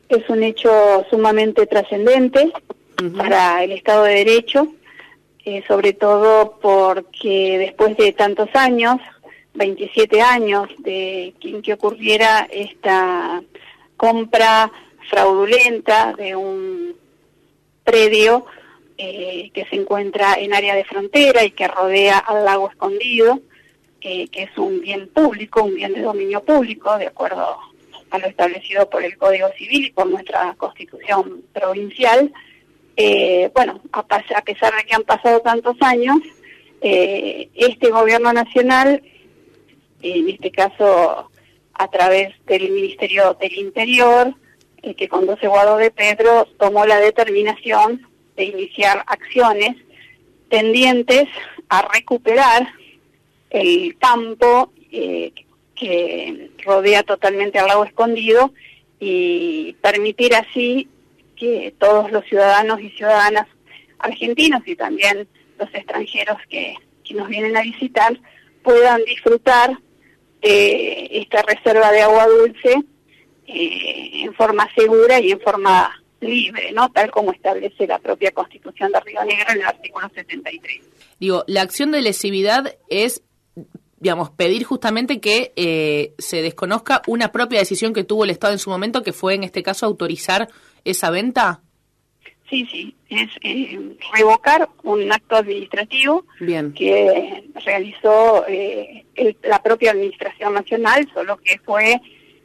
es un hecho sumamente trascendente para el Estado de Derecho, sobre todo porque después de tantos años, 27 años de que ocurriera esta compra fraudulenta de un predio que se encuentra en área de frontera y que rodea al lago Escondido, que es un bien público, un bien de dominio público, de acuerdo a lo establecido por el Código Civil y por nuestra Constitución provincial. Bueno, a pesar de que han pasado tantos años, este gobierno nacional, en este caso a través del Ministerio del Interior, que conduce Guado de Pedro, tomó la determinación de iniciar acciones tendientes a recuperar el campo que rodea totalmente al lago Escondido y permitir así que todos los ciudadanos y ciudadanas argentinos y también los extranjeros que nos vienen a visitar puedan disfrutar de esta reserva de agua dulce en forma segura y en forma libre, ¿no? Tal como establece la propia Constitución de Río Negro en el artículo 73. Digo, la acción de lesividad es, digamos, pedir justamente que se desconozca una propia decisión que tuvo el Estado en su momento, que fue en este caso autorizar esa venta. Sí, es revocar un acto administrativo que realizó la propia Administración Nacional, solo que fue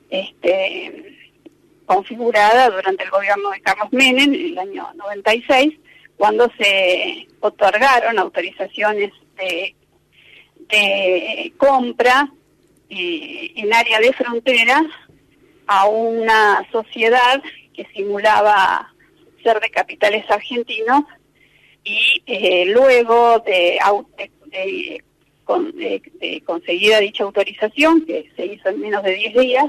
configurada durante el gobierno de Carlos Menem en el año 96, cuando se otorgaron autorizaciones de compra en área de frontera a una sociedad que simulaba ser de capitales argentinos y luego de conseguida dicha autorización, que se hizo en menos de 10 días,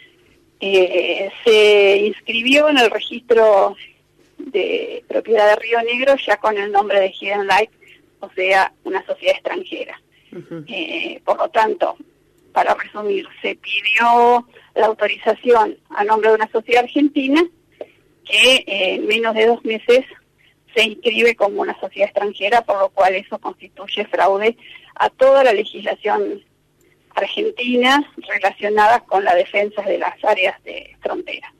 se inscribió en el registro de propiedad de Río Negro ya con el nombre de Hidden Light, o sea, una sociedad extranjera. Por lo tanto, para resumir, se pidió la autorización a nombre de una sociedad argentina que en menos de 2 meses se inscribe como una sociedad extranjera, por lo cual eso constituye fraude a toda la legislación argentina relacionada con la defensa de las áreas de frontera.